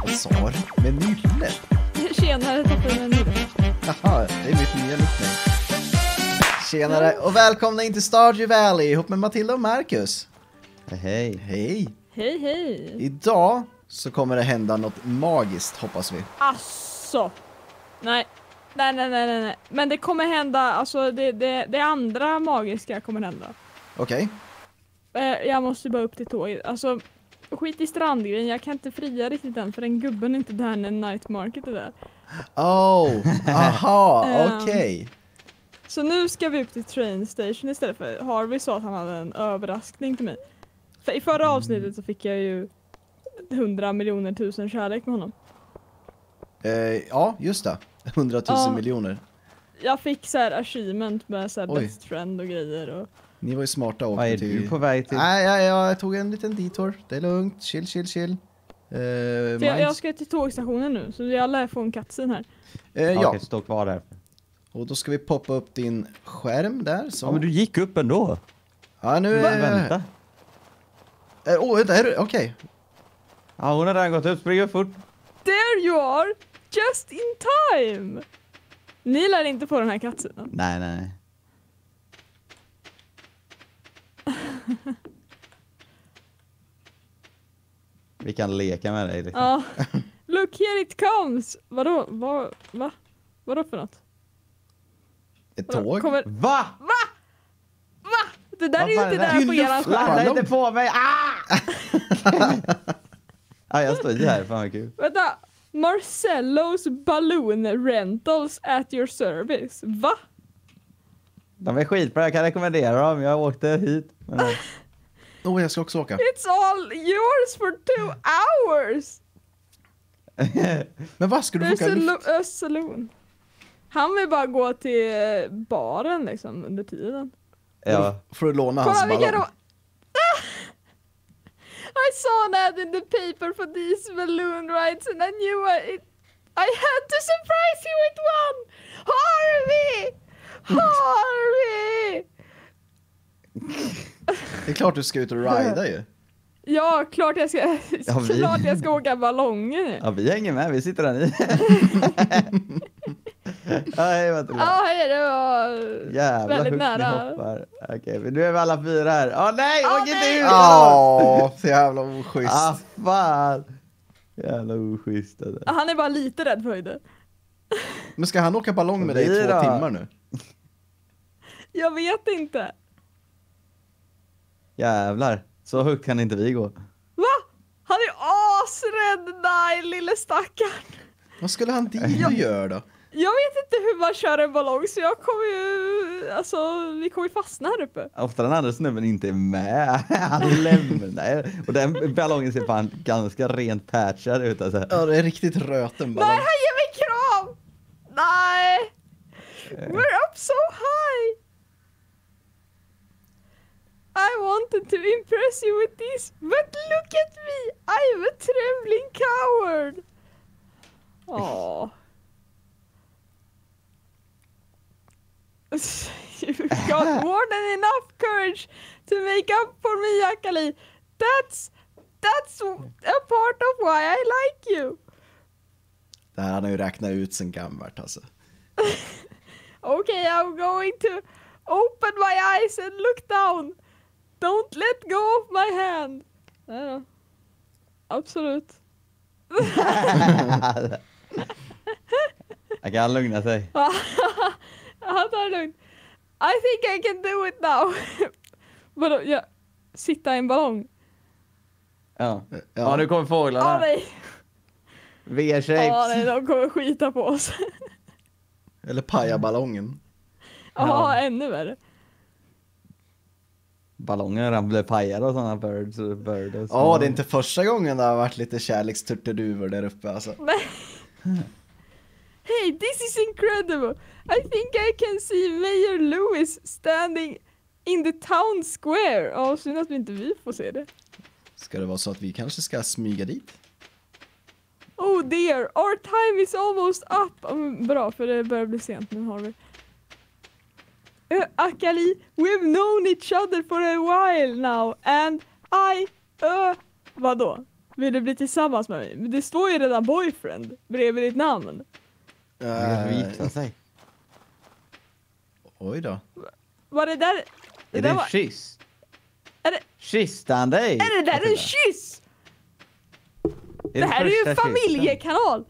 Sar med Nylle. Tjenare, tappade med Nylle. Jaha, det är mitt nya nickname. Tjenare och välkomna in till Stardew Valley ihop med Matilda och Marcus. Hej. Hej. Hej, hej. Idag så kommer det hända något magiskt, hoppas vi. Asså. Nej. Men det kommer hända, alltså det andra magiska kommer hända. Okej. Jag måste bara upp till tåget. Alltså, skit i strandgrejen. Jag kan inte fria riktigt än för den gubben är inte där när Night Market är där. Oh, aha, okej. Så nu ska vi upp till train station istället för Harvey sa att han hade en överraskning till mig. För i förra avsnittet så fick jag ju 100 miljoner tusen kärlek med honom. Ja, just det. 100 000 miljoner. Jag fick så här achievement med så här Oj. best friend och grejer och... Ni var ju smarta och Vad är åkte till... du på väg till? Nej, jag tog en liten detour. Det är lugnt. Chill. För jag ska till tågstationen nu, så jag lär få en cutscene här. Ja, Okej, stå kvar där. och då ska vi poppa upp din skärm där. Så. Ja, men du gick upp ändå. Ja, nu... Vänta. Vänta, är du... Okej. Ja, hon har redan gått upp. Spring upp fort. There you are! Just in time! Ni lär inte få den här cutscenen. Nej. Vi kan leka med dig. Liksom. Ja. Look, here it comes! Vadå? Va? Vadå för något? Ett Vadå? tåg. Kommer... Va? Det där är ju inte det är där ju på eran skärm. Landa inte på mig! Ah! Jag står ju här, fan vad kul. Vänta! Marcellos Balloon Rentals at your service. Va? De är skitbra, jag kan rekommendera dem. Jag åkte hit. Men... Jag ska också åka. It's all yours for 2 hours! Men vad ska du åka lift? A saloon. Han vill bara gå till baren liksom under tiden. Ja. För att låna hans Kolla vilka ballong. I saw an ad in the paper for these balloon rides and I knew I had to surprise you with one! Harvey! Det är klart du ska ut och rida ju. Ja, klart jag ska, klart jag ska åka ballonger. Ja, vi hänger med. Vi sitter där i. Hej, vad Ja, hej, det var jävla väldigt högt nära. ni hoppar. Okej, men nu är vi alla fyra här. Åh nej, åk inte nej. ut! Ja, så jävla oschysst. Ah, fan. Jävla oschysst. Alltså. Han är bara lite rädd för höjder. Men ska han åka ballong med dig i 2 Fyra. timmar nu? Jag vet inte. Jävlar. Så högt kan inte vi gå. Va? Han är asrädd, nej, lille stackaren. Vad skulle han dit och göra då? Jag vet inte hur man kör en ballong så jag kommer ju, alltså vi kommer ju fastna här uppe. Ofta den andra snubben inte är med. Han lämnar. Och den ballongen ser fan ganska rent patchad ut. Alltså. Ja, det är riktigt röten ballong. Nej, han ger mig kram! Nej! We're up so high! I wanted to impress you with this, but look at me! I'm a trembling coward! Åh. You've got more than enough courage to make up for me, Akali. That's a part of why I like you. Det här har han ju räknat ut sen gammalt alltså. Okay, I'm going to open my eyes and look down. Don't let go of my hand. Nej då. Absolut. Jag kan lugna sig. Han tar det lugnt. I think I can do it now. Vadå? Ja. Sitta i en ballong? Ja, nu kommer fåglarna. Nej. V-shapes. Nej, de kommer skita på oss. Eller paja ballongen. Ja, ännu värre. Ballongen ramlar pajade och sådana birds. Ja, det är inte första gången det har varit lite kärleksturturduvor där uppe alltså. Hey, this is incredible. I think I can see Mayor Lewis standing in the town square. Ja, synd att inte vi får se det. Ska det vara så att vi kanske ska smyga dit? Oh dear, our time is almost up. Bra, för det börjar bli sent nu, Harvey. Akali, we've known each other for a while now and vadå? Vill du bli tillsammans med mig? Men det står ju redan boyfriend bredvid ditt namn. Det gifta sig. Oj då. Var det där... Är det en var... kyss? Är det... Kysste han dig? Är det där en kyss? Det här är ju en första familjekanal.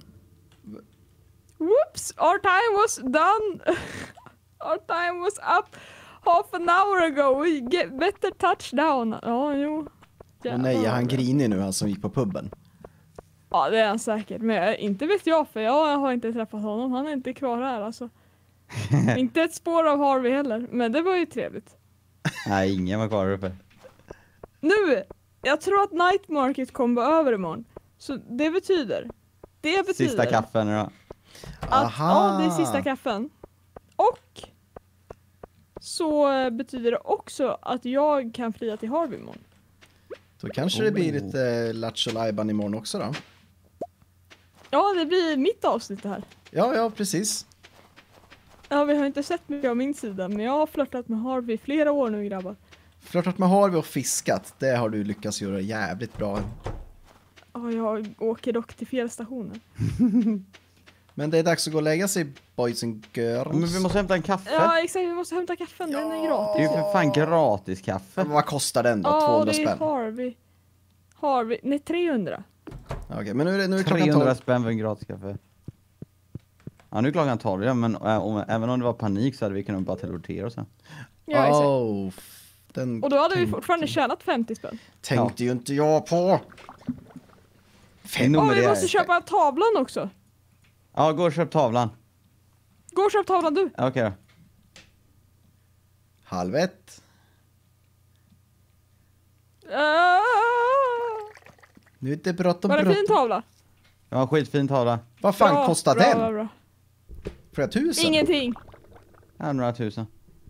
Whoops, our time was done. Our time was up half an hour ago. We get better touchdown. Ja, jo. Och nej, är han grinig nu, han som gick på pubben? Ja, det är han säkert. Men inte vet jag, för jag har inte träffat honom. Han är inte kvar här alltså. Inte ett spår av Harvey heller. Men det var ju trevligt. Nej, ingen var kvar uppe. Nu, jag tror att Night Market kommer över imorgon. Så det betyder... Sista kaffen då. Att, ja, det är sista kaffen. Och så betyder det också att jag kan fria till Harvey imorgon. Då kanske det blir lite Lattjo Lajban imorgon också då. Ja, det blir mitt avsnitt det här. Ja, precis. Ja, vi har inte sett mycket av min sida, men jag har flörtat med Harvey i flera år nu, grabbar. Flörtat med Harvey och fiskat, det har du lyckats göra jävligt bra. Ja, jag åker dock till fel stationer. Men det är dags att gå och lägga sig, boys and girls. Men vi måste hämta en kaffe. Ja, exakt, vi måste hämta kaffen, den är Det gratis. är ju för fan gratis kaffe. Vad kostar den då? Ja, 200 det är spänn? Harvey, nej 300. Okej, men nu är klockan 300 12. spänn för en gratis kaffe. Ja, nu är klockan 12, ja, men även om det var panik så hade vi kunnat bara teleportera oss sen. Ja, exakt. Och då hade vi fortfarande tjänat 50 spänn. Tänkte ju inte jag på. Ja, vi måste köpa tavlan också. Ja, gå och köp tavlan. Gå och köp tavlan du. Okej då. 12:30. Nu är det bråttom. Var det fin tavla? Ja, skitfin tavla. Vad fan kostar den? Bra. Flera tusen? Ingenting. Ja, några tusen.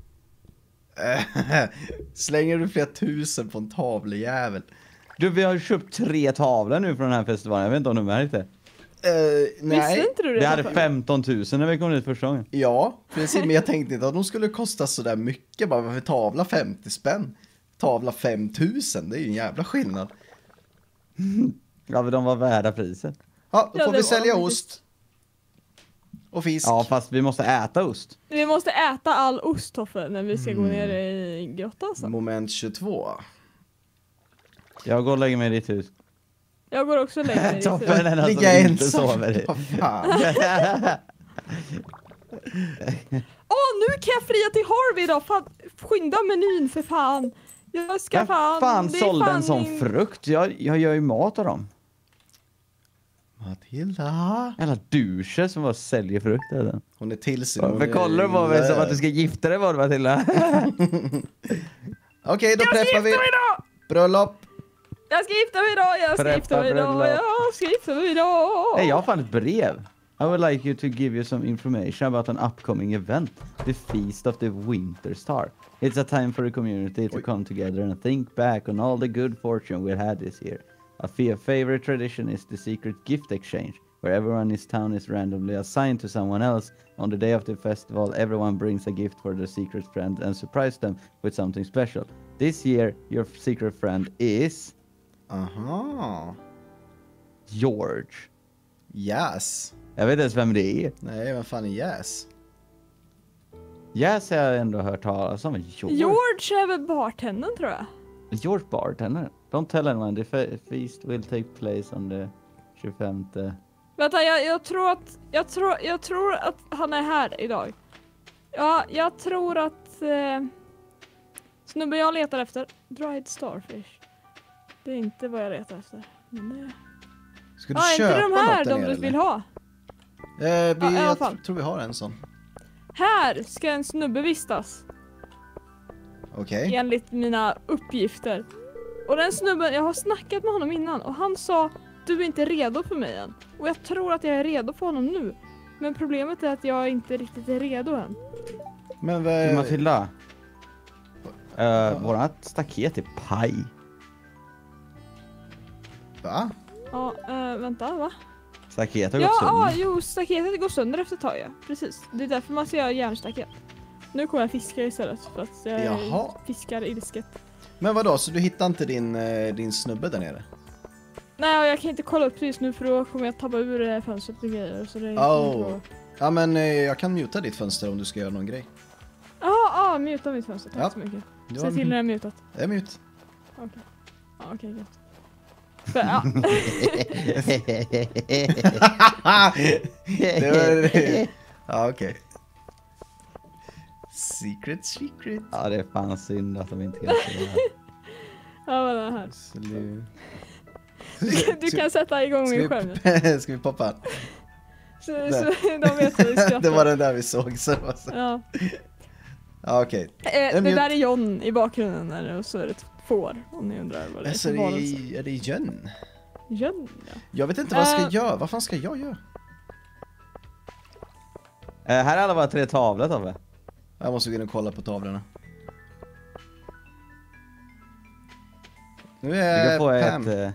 Slänger du flera tusen på en tavlejävel? Du, vi har köpt 3 tavlor nu från den här festivalen. Jag vet inte om du märkt det. Nej. Visste inte du det? Vi hade 15 000 när vi kom dit första gången. Ja, precis. Men jag tänkte inte att de skulle kosta så där mycket. Bara för tavla 50 spänn. Tavla 5000, det är ju en jävla skillnad. Ja, men de var värda priset. Ja, då Ja, får det vi var sälja de ost. Och fisk. Ja, fast vi måste äta ost. Vi måste äta all ost, Toffe, när vi ska gå ner i grottan sen. Moment 22. Jag går och lägger mig i ditt hus. Jag går också längre i Toffe det. är den Ligga som inte ensam. sover i. Vad fan. Nu kan jag fria till Harvey då. Fan, skynda menyn för fan. Jag ska Jag fan det är sålde en fan sån min- frukt. Jag gör ju mat av dem. Matilda. Eller duschen som bara säljer frukt. Eller? Hon är till sig. För kollar du på mig som att du ska gifta dig, var det Matilda? Okej, då Jag ska preppar gifta vi. mig idag! Bröllop. Jag ska gifta mig idag! Jag ska Preppa gifta mig idag! bröllop. Jag ska gifta mig idag! Nej, jag har fan ett brev. I would like you to give you some information about an upcoming event, the Feast of the Winter Star. It's a time for the community to come together and think back on all the good fortune we had this year. A favorite tradition is the secret gift exchange, where everyone in this town is randomly assigned to someone else. On the day of the festival, everyone brings a gift for their secret friend and surprise them with something special. This year, your secret friend is Aha. George. Yes. Jag vet inte ens vem det är. Nej, vad fan är yes? Yes, har jag ändå hört talas om. George är väl bartendern, tror jag. George bartender. Don't tell anyone, the feast will take place on the 25. Vänta, jag tror att han är här idag. Ja, jag tror att snubben jag letar efter, dried starfish. Det är inte vad jag letar efter. Men det... Ska du inte köpa de något här där de nere, du vill eller? ha. Jag i alla fall. tror vi har en sån. Här ska en snubbe vistas. Okej. Enligt mina uppgifter. Och den snubben, jag har snackat med honom innan och han sa, du är inte redo för mig än. Och jag tror att jag är redo för honom nu. Men problemet är att jag inte riktigt är redo än. Men vad... Matilda. Vårat staket är paj. Va? Ja, vänta, va? Staket har gått sönder. Jo, staketet går sönder efter ett tag, ja. Precis. Det är därför man ska göra järnstaket. Nu kommer jag fiska istället för att jag fiskar ilsket. Men vadå, så du hittar inte din snubbe där nere? Nej, jag kan inte kolla upp det just nu för då kommer jag tappa ur fönstret och grejer. Så det är Oh. Ja, men jag kan muta ditt fönster om du ska göra någon grej. Ja, muta mitt fönster. Tack Ja. så mycket. Du Se till när det är mutat. Det är mute. Okej. Ja, okej, gött. För, ja. Det var... Ja, okej. Secret. Ja, det är fan synd att de inte kan se det här. Ja, vad är det här? Slut. Du kan sätta igång min skärm nu. Ska vi poppa? Så de vet vad vi skrattar. Det var den där vi såg. Så det var så. Ja. Ja, okej. Det där är John i bakgrunden där, och så är det ett får, om ni undrar vad det är Alltså, för varelse. är det Jön? John, ja. Jag vet inte vad jag ska göra. Vad fan ska jag göra? Här är alla bara 3 tavlor, Tobbe. Jag måste gå in och kolla på tavlorna. Nu Du är kan få Pam. ett...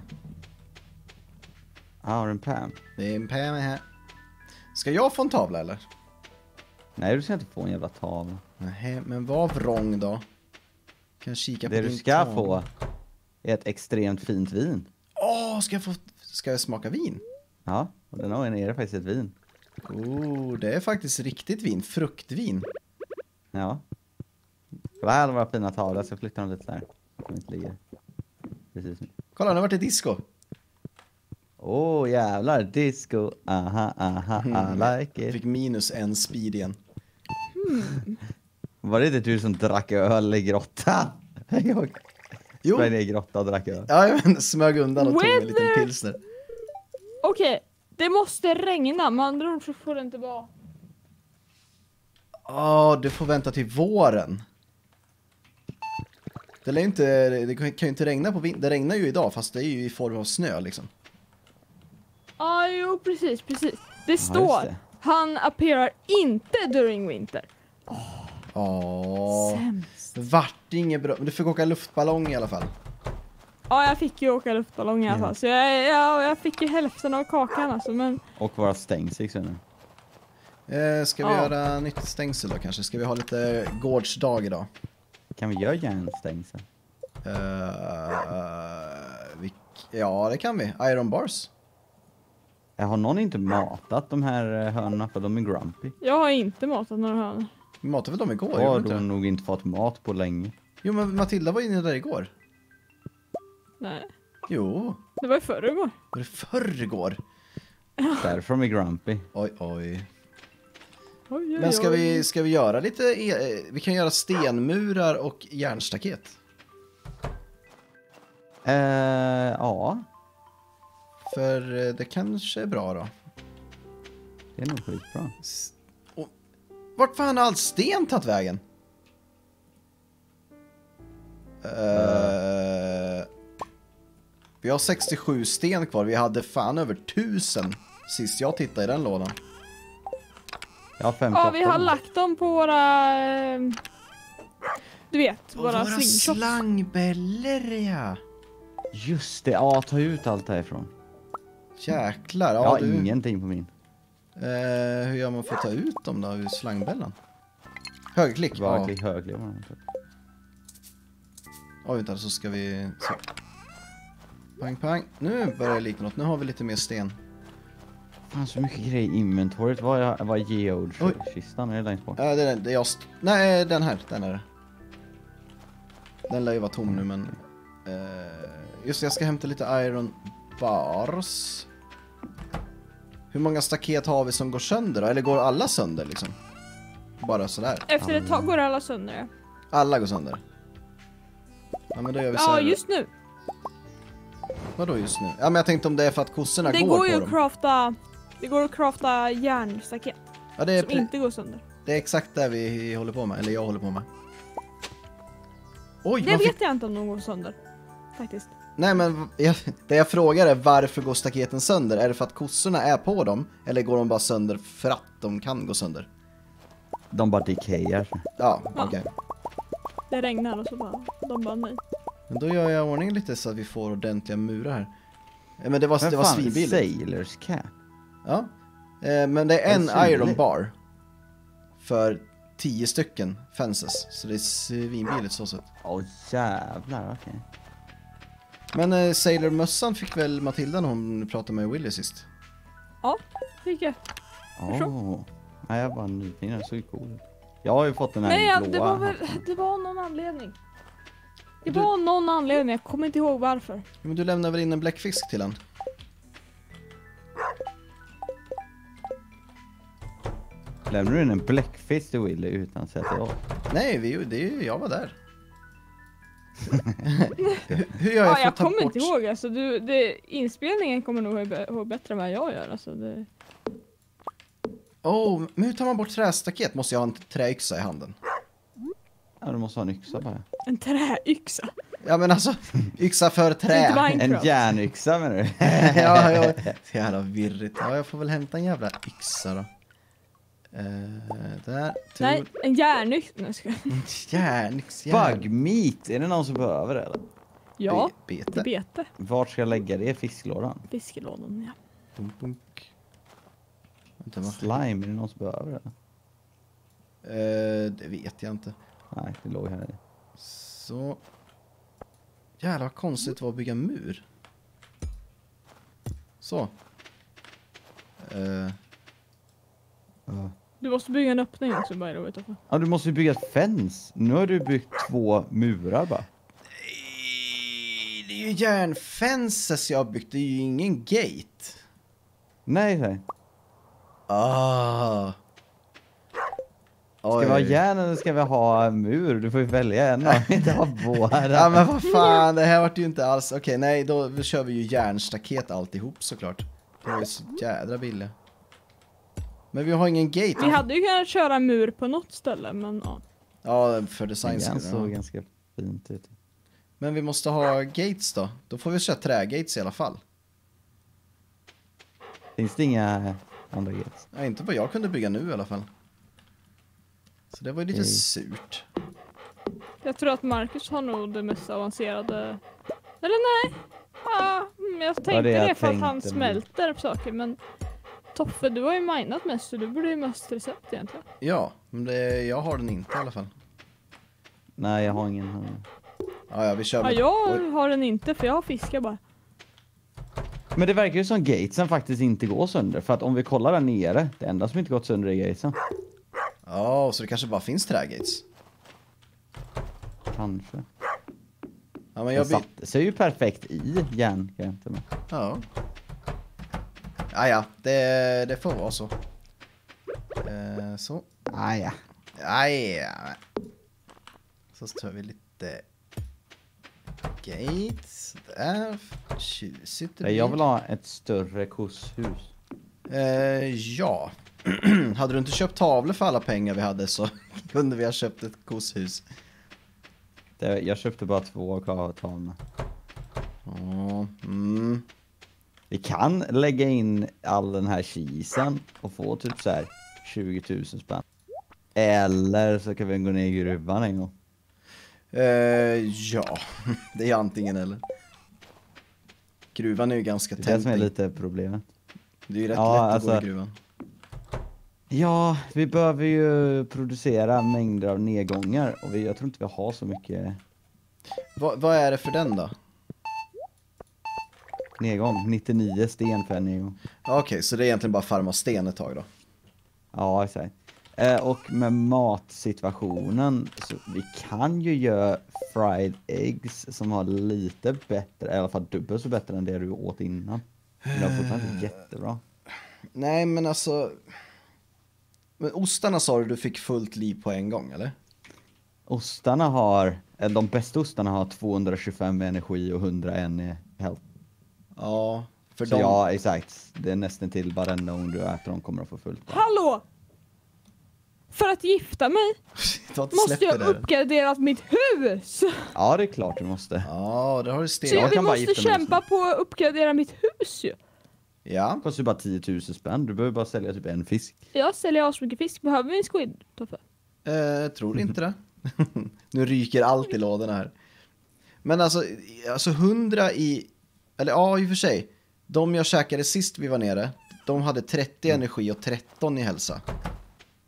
Ja, en Pam. Det är en Pam här. Ska jag få en tavla eller? Nej, du ska inte få en jävla tavla. Nej, men vad vrång då? Kan jag kika på Det din du ska tavla? få är ett extremt fint vin. Ska jag smaka vin? Ja, och den har är faktiskt ett vin. Oh, det är faktiskt riktigt vin. Fruktvin. Ja. Det här är våra fina tavlor, så jag flyttar dem lite där. De inte ligger precis nu. Kolla, nu har varit i disco. Åh, jävlar. Disco. Aha, I like it. Fick -1 speed igen. Var det inte du som drack öl i grottan? Jag Jo. sprang ner i grottan och drack öl. Ja, men smög undan och tog en liten Weather. pilsner. Okej, det måste regna, men andra ord så får det inte vara. Du får vänta till våren. Det kan ju inte regna på vintern. Det regnar ju idag, fast det är ju i form av snö liksom. Ja, jo, precis. Det just står, det. han appearar inte during winter. Ja. Sämst. Vart inget bra. Men du fick åka luftballong i alla fall. Ja, jag fick ju åka luftballong i alla fall. Så jag fick ju hälften av kakan alltså, men... Och våra stängs nu. Ska vi göra nytt stängsel då kanske? Ska vi ha lite gårdsdag idag? Kan vi göra järnstängsel? Ja, det kan vi. Iron bars. Har någon inte matat de här hönorna för de är grumpy? Jag har inte matat några hönor. Vi matade väl dem igår? Har gjorde vi inte de det? nog inte fått mat på länge. Jo, men Matilda var inne där igår. Nej, Jo, det var i förrgår. var det förrgår? Därför de är grumpy. Oj. Oj, Men ska vi göra lite... Vi kan göra stenmurar och järnstaket. Ja, För det kanske är bra då. det är nog skitbra. Vart fan har all sten tagit vägen? Vi har 67 sten kvar. Vi hade fan över 1000 sist jag tittade i den lådan. Jag har 58. Ja, vi har lagt dem på våra... Du vet, Och våra slingshots. slangbällor, ja. Just det, ja, ta ut allt härifrån. Jäklar. Jag Ja, har du, ingenting på min. hur gör man för att ta ut dem då ur slangbällan? Högerklick. Bara Ja. klick högre var det. Oj, vänta, så ska vi... Så. Pang, pang. Nu börjar det likna något. Nu har vi lite mer sten. Fan, så mycket grejer i inventoriet. Vad är Oj. geode-kistan? Är det längst bort? Ja, det är den. Det är jag nej, den här. Den är det. Den lär ju vara tom nu, men... just det, jag ska hämta lite iron bars. Hur många staket har vi som går sönder då? Eller går alla sönder liksom? Bara sådär. Efter ett tag går alla sönder. Ja. Alla går sönder. Ja, men då gör vi så Ja, här. just nu. Vadå just nu? Ja, men jag tänkte om det är för att kossorna Det går går på ju dem. att crafta... Det går att crafta järnstaket Ja, det är, som inte går sönder. det är exakt det vi håller på med. Eller jag håller på med. Oj, Det vad vet fick... jag inte om de går sönder. Faktiskt. Nej, men det jag frågar är varför går staketen sönder? Är det för att kossorna är på dem? Eller går de bara sönder för att de kan gå sönder? De bara decayar. Ja, Ja. okej. Det regnar och så bara... De bara nej. Men då gör jag i ordning lite så att vi får ordentliga murar här. Men det var Men fan, svinbilligt. Sailors cap. Ja. Men det är en Det är iron svinbilligt. bar. För 10 stycken fences. Så det är svinbilligt så sett. Åh jävlar, okej. Men Sailor-mössan fick väl Matilda när hon pratade med Willy sist? Ja, fick jag. Nej, jag var nyfiken. Den såg ju cool ut. Jag har ju fått den här Nej, blåa. det var någon anledning. Det var någon anledning, jag kommer inte ihåg varför. Men du lämnar väl in en bläckfisk till han? Lämnar du in en bläckfisk till Willy utan att säga till oss? Nej, jag var där. Hur gör jag för Jag att ta kommer bort... inte ihåg, alltså, inspelningen kommer nog ihåg bättre än vad jag gör. Alltså, Men hur tar man bort trästaket? Måste jag ha en träyxa i handen? Ja, du måste ha en yxa bara. en träyxa. Ja men alltså, yxa för trä. Inte Minecraft. En järnyxa menar du? Ja, så jävla virrigt. Ja, jag får väl hämta en jävla yxa då. Där. Nej, en järnyxa. Järnyxa. Bug meat, är det någon som behöver det eller? Ja, Bete. det bete. Vart ska jag lägga det i fisklådan? Fiskelådan, ja. Bunk, bunk. Vänta, vad? Slime, är det någon som behöver det? Det vet jag inte. Nej, det låg här i. Så. Jävlar vad konstigt det var att bygga mur. Så. Du måste bygga en öppning också, by the way. Toffe. Ja, du måste ju bygga ett fens. Nu har du byggt 2 murar bara. Nej, det är ju järnfences jag har byggt. Det är ju ingen gate. Nej. Ah. Ska vi ha järn eller ska vi ha mur? Du får ju välja en och inte ha båda. Ja men vad fan, det här vart ju inte alls... Okej, nej, då kör vi ju järnstaket alltihop såklart. Det var ju så jädra billiga. Men vi har ingen gate. Vi hade ju kunnat köra mur på något ställe, men ja. Ja, för design Den skull, såg ja. ganska fint ut. Men vi måste ha gates då. Då får vi köra trägates i alla fall. Finns det inga andra gates? Ja, inte vad jag kunde bygga nu i alla fall. Så det var ju lite Okej. surt. Jag tror att Marcus har nog det mest avancerade... Eller nej. Ja, jag tänkte det jag det för att han tänkte, men- smälter saker, men... Toffe, du har ju minat mest, så du borde ju mest recept egentligen. Ja, men jag har den inte i alla fall. Nej, jag har ingen. Ja, vi kör Ja, med... jag har den inte, för jag har fiskar bara. Men det verkar ju som gatesen faktiskt inte går sönder. För att om vi kollar där nere, det enda som inte gått sönder är gatesen. Ja, så det kanske bara finns trägates. Kanske. Ja, men Den jag satte sig ju perfekt i järnkanten. Ja. Ja, det får vara så. Så. Ah, ja. Ja. Så tar vi lite gates. Där. Tjusigt det Jag blir. vill ha ett större korshus. Ja. Hade du inte köpt tavlor för alla pengar vi hade så kunde vi ha köpt ett kosshus. Jag köpte bara 2 tavlor. Vi kan lägga in all den här cheesen och få typ så här 20 000 spänn. Eller så kan vi gå ner i gruvan en gång. Ja, det är antingen eller. Gruvan är ju ganska Det är det som är tempting. lite problemet. Det är ju rätt Ja, lätt att gå alltså- i gruvan. Ja, vi behöver ju producera mängder av nedgångar och jag tror inte vi har så mycket Vad är det för den då? nedgång. 99 sten för en nedgång. Okej, så det är egentligen bara farma sten ett tag då. Ja, exakt. Och med matsituationen så vi kan ju göra fried eggs som har lite bättre, i alla fall dubbelt så bättre än det du åt innan. Men det var fortfarande jättebra. Nej, men alltså... Men ostarna sa du fick fullt liv på en gång, eller? Ostarna har, de bästa ostarna har 225 energi och 101 i health. Ja, för Så de... ja, exakt. Det är nästan till varenda gång du äter dem kommer att få fullt. Hallå! För att gifta mig Du har inte måste släppt jag det där. uppgradera mitt hus! Ja, det är klart du måste. Ja, det har du Så sten. jag vi kan bara måste gifta mig kämpa på att uppgradera mitt hus ju. Ja. Det kostar ju bara 10 000 spänn. Du behöver bara sälja typ en fisk. Jag säljer asmycket fisk, behöver vi en squid, Toffe? Tror inte det. Nu ryker allt i lådorna här. Men alltså 100 i... Eller ja, i och för sig. De jag käkade sist vi var nere, de hade 30 energi och 13 i hälsa.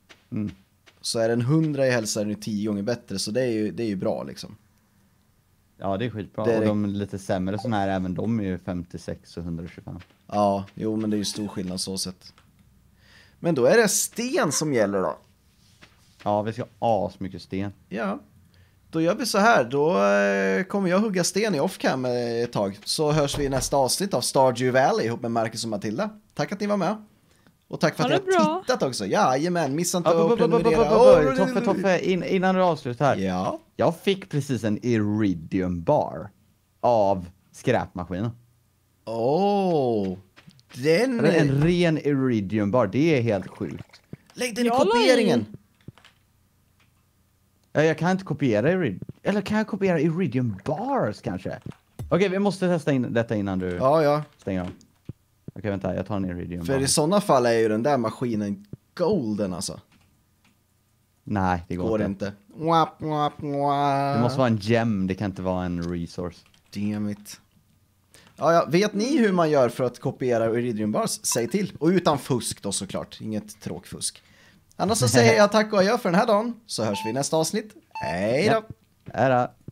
Mm. Så är den 100 i hälsa är den 10 gånger bättre, så det är ju bra liksom. Ja, det är skitbra. Det är Och det. de lite sämre såna här, även de är ju 56 och 125. Ja, jo men det är ju stor skillnad så sett. Men då är det sten som gäller då. Ja, vi ska ha asmycket sten. Ja. Då gör vi så här, då kommer jag hugga sten i offcam ett tag. Så hörs vi i nästa avsnitt av Stardew Valley ihop med Marcus och Matilda. Tack att ni var med. Och tack för att Ha ni det har bra. tittat också. Jajamän, missa inte att prenumerera. Toffe, innan du avslutar här. Ja. Jag fick precis en Iridium bar av skräpmaskinen. Den En ren Iridium bar, det är helt sjukt. Lägg den i Jag la i- kopieringen. Jag kan inte kopiera Iridium. Eller kan jag kopiera Iridium bars kanske? Okej, vi måste testa in detta innan du Ja. stänger av. Okej, vänta, jag tar en Iridium För bar. i sådana fall är ju den där maskinen golden alltså. Nej, det går Går inte. inte. Wap, wap, wap. Det måste vara en gem, det kan inte vara en resource. Damn it. Ja, vet ni hur man gör för att kopiera Iridium bars? Säg till. Och utan fusk då såklart. Inget tråkfusk. Annars så säger jag tack och adjö för den här dagen. Så hörs vi i nästa avsnitt. Hej då! Ära.